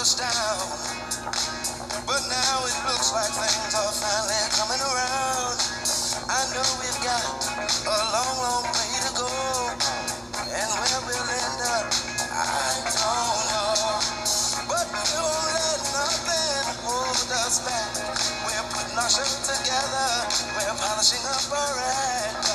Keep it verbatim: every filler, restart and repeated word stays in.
us down. But now it looks like things are finally coming around. I know we've got a long, long way to go, and where we'll end up, I don't know. But we won't let nothing hold us back. We're putting our show together, we're polishing up our act.